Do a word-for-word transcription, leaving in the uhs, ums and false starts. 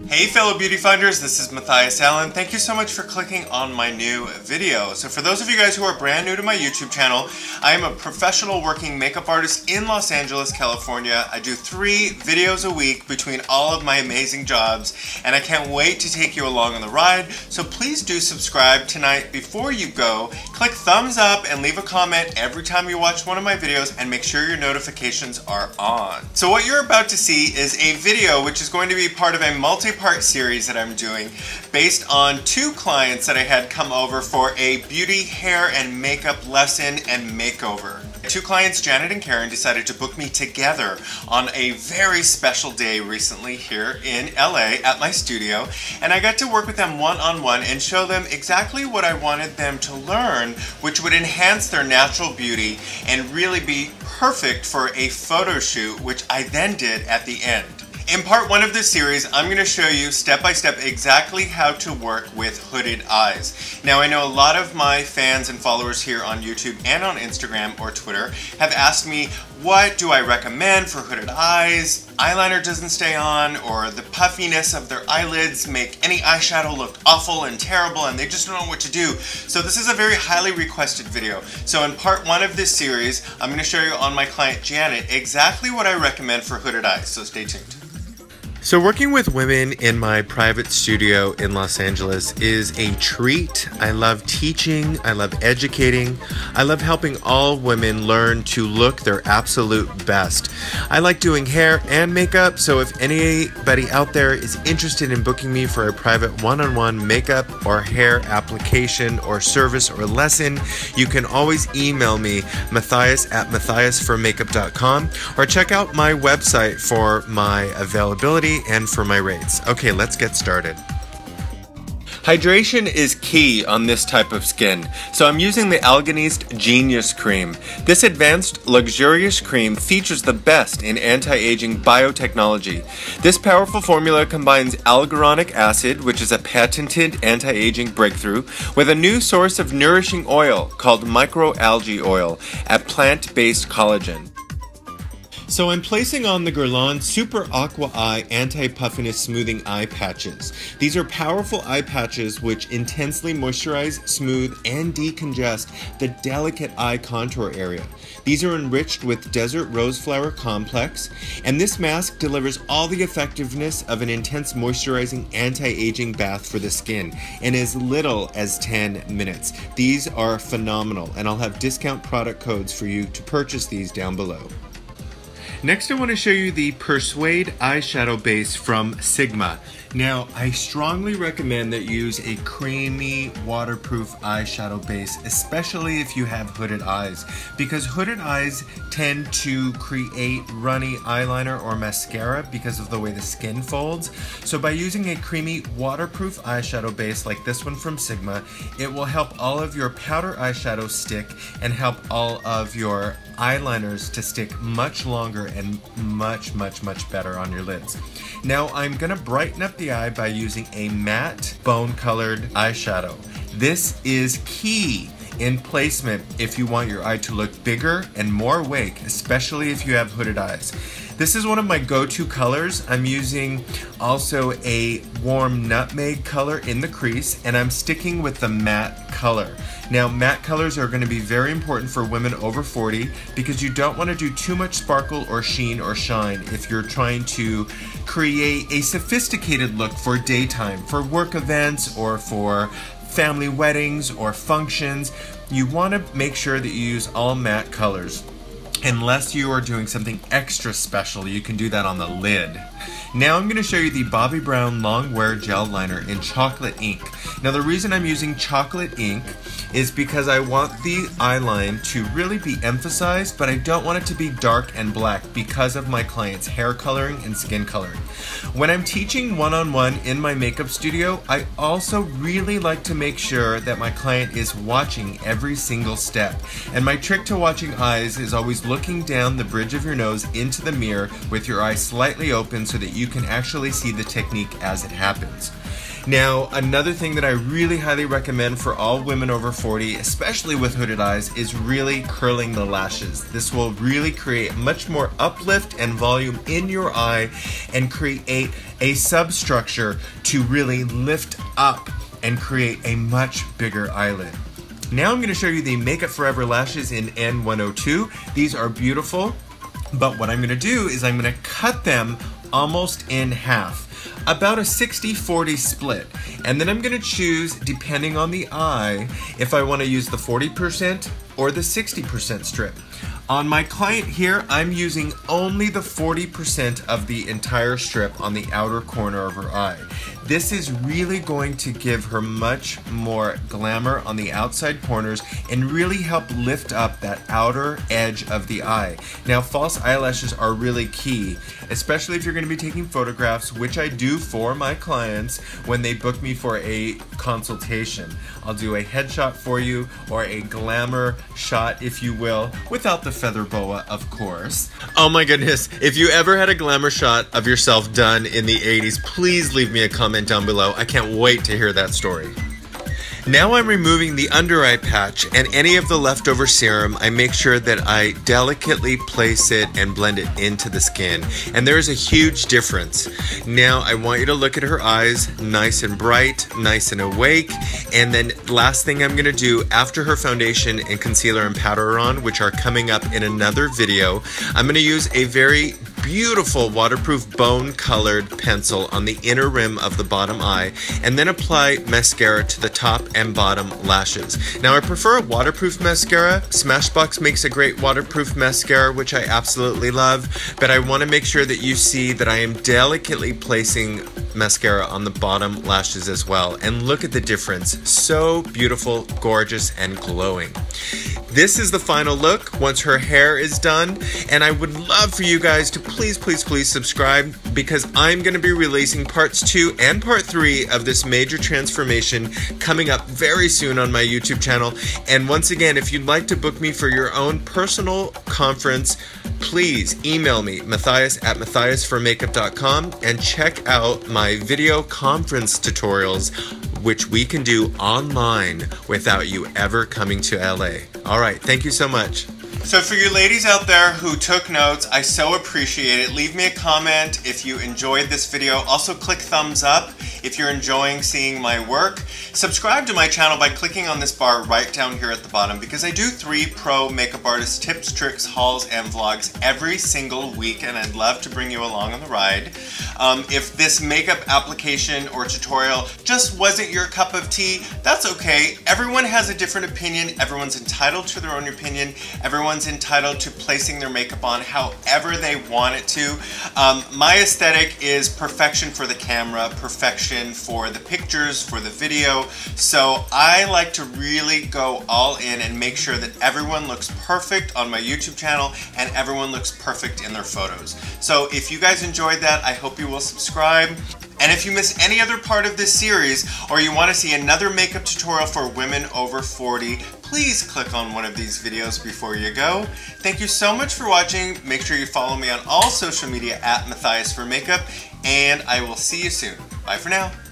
Hey fellow beauty finders, this is Matthias Allen. Thank you so much for clicking on my new video. So for those of you guys who are brand new to my YouTube channel, I am a professional working makeup artist in Los Angeles, California. I do three videos a week between all of my amazing jobs, and I can't wait to take you along on the ride. So please do subscribe tonight before you go. Click thumbs up and leave a comment every time you watch one of my videos, and make sure your notifications are on. So what you're about to see is a video which is going to be part of a multi part series that I'm doing based on two clients that I had come over for a beauty, hair, and makeup lesson and makeover. Two clients, Janet and Karen, decided to book me together on a very special day recently here in L A at my studio, and I got to work with them one-on-one and show them exactly what I wanted them to learn, which would enhance their natural beauty and really be perfect for a photo shoot, which I then did at the end. In part one of this series, I'm going to show you step by step exactly how to work with hooded eyes. Now I know a lot of my fans and followers here on YouTube and on Instagram or Twitter have asked me, what do I recommend for hooded eyes? Eyeliner doesn't stay on, or the puffiness of their eyelids make any eyeshadow look awful and terrible and they just don't know what to do. So this is a very highly requested video. So in part one of this series, I'm going to show you on my client Janet exactly what I recommend for hooded eyes, so stay tuned. So working with women in my private studio in Los Angeles is a treat. I love teaching, I love educating, I love helping all women learn to look their absolute best. I like doing hair and makeup, so if anybody out there is interested in booking me for a private one-on-one makeup or hair application or service or lesson, you can always email me, Matthias at mathias for makeup dot com, or check out my website for my availability and for my rates. Okay, let's get started. Hydration is key on this type of skin, so I'm using the ALGENIST Genius Cream. This advanced, luxurious cream features the best in anti-aging biotechnology. This powerful formula combines hyaluronic acid, which is a patented anti-aging breakthrough, with a new source of nourishing oil called microalgae oil, a plant-based collagen. So I'm placing on the GUERLAIN Super AQUA-EYE Anti-Puffiness Smoothing Eye Patches. These are powerful eye patches which intensely moisturize, smooth, and decongest the delicate eye contour area. These are enriched with Desert Rose Flower Complex, and this mask delivers all the effectiveness of an intense moisturizing anti-aging bath for the skin in as little as ten minutes. These are phenomenal, and I'll have discount product codes for you to purchase these down below. Next, I want to show you the Persuade eyeshadow base from Sigma. Now, I strongly recommend that you use a creamy, waterproof eyeshadow base, especially if you have hooded eyes, because hooded eyes tend to create runny eyeliner or mascara because of the way the skin folds. So by using a creamy, waterproof eyeshadow base like this one from Sigma, it will help all of your powder eyeshadow stick and help all of your eyeliners to stick much longer and much, much, much better on your lids. Now I'm gonna brighten up the eye by using a matte bone-colored eyeshadow. This is key in placement if you want your eye to look bigger and more awake, especially if you have hooded eyes. This is one of my go-to colors. I'm using also a warm nutmeg color in the crease, and I'm sticking with the matte color. Now, matte colors are going to be very important for women over forty because you don't want to do too much sparkle or sheen or shine if you're trying to create a sophisticated look for daytime, for work events or for family weddings or functions. You want to make sure that you use all matte colors. Unless you are doing something extra special, you can do that on the lid. Now I'm going to show you the Bobbi Brown Long Wear Gel Liner in Chocolate Ink. Now the reason I'm using chocolate ink is because I want the eyeline to really be emphasized, but I don't want it to be dark and black because of my client's hair coloring and skin coloring. When I'm teaching one-on-one in my makeup studio, I also really like to make sure that my client is watching every single step. And my trick to watching eyes is always looking down the bridge of your nose into the mirror with your eyes slightly open so that you can actually see the technique as it happens. Now, another thing that I really highly recommend for all women over forty, especially with hooded eyes, is really curling the lashes. This will really create much more uplift and volume in your eye and create a substructure to really lift up and create a much bigger eyelid. Now I'm going to show you the Makeup Forever lashes in N one oh two. These are beautiful, but what I'm going to do is I'm going to cut them almost in half. About a sixty forty split, and then I'm going to choose, depending on the eye, if I want to use the forty percent or the sixty percent strip. On my client here, I'm using only the forty percent of the entire strip on the outer corner of her eye. This is really going to give her much more glamour on the outside corners and really help lift up that outer edge of the eye. Now, false eyelashes are really key, especially if you're going to be taking photographs, which I do for my clients when they book me for a consultation. I'll do a headshot for you, or a glamour shot, if you will, without the feather boa, of course. Oh my goodness, if you ever had a glamour shot of yourself done in the eighties, please leave me a comment down below. I can't wait to hear that story. Now I'm removing the under eye patch, and any of the leftover serum, I make sure that I delicately place it and blend it into the skin. And there is a huge difference. Now I want you to look at her eyes, nice and bright, nice and awake. And then last thing I'm gonna do after her foundation and concealer and powder are on, which are coming up in another video, I'm gonna use a very beautiful waterproof bone colored pencil on the inner rim of the bottom eye, and then apply mascara to the top and bottom lashes. Now I prefer a waterproof mascara. Smashbox makes a great waterproof mascara, which I absolutely love, but I want to make sure that you see that I am delicately placing mascara on the bottom lashes as well. And look at the difference. So beautiful, gorgeous, and glowing. This is the final look once her hair is done, and I would love for you guys to please, please, please subscribe, because I'm going to be releasing parts two and part three of this major transformation coming up very soon on my YouTube channel. And once again, if you'd like to book me for your own personal conference, please email me, Matthias at mathias for makeup dot com, and check out my video conference tutorials, which we can do online without you ever coming to L A. All right, thank you so much. So for you ladies out there who took notes, I so appreciate it. Leave me a comment if you enjoyed this video. Also click thumbs up if you're enjoying seeing my work. Subscribe to my channel by clicking on this bar right down here at the bottom, because I do three pro makeup artist tips, tricks, hauls, and vlogs every single week, and I'd love to bring you along on the ride. Um, if this makeup application or tutorial just wasn't your cup of tea, that's okay. Everyone has a different opinion. Everyone's entitled to their own opinion. Everyone's entitled to placing their makeup on however they want it to. Um, my aesthetic is perfection for the camera, perfection for the pictures, for the video. So I like to really go all in and make sure that everyone looks perfect on my YouTube channel and everyone looks perfect in their photos. So if you guys enjoyed that, I hope you will subscribe. And if you missed any other part of this series, or you want to see another makeup tutorial for women over forty, please click on one of these videos before you go. Thank you so much for watching. Make sure you follow me on all social media at Matthias for Makeup, and I will see you soon. Bye for now.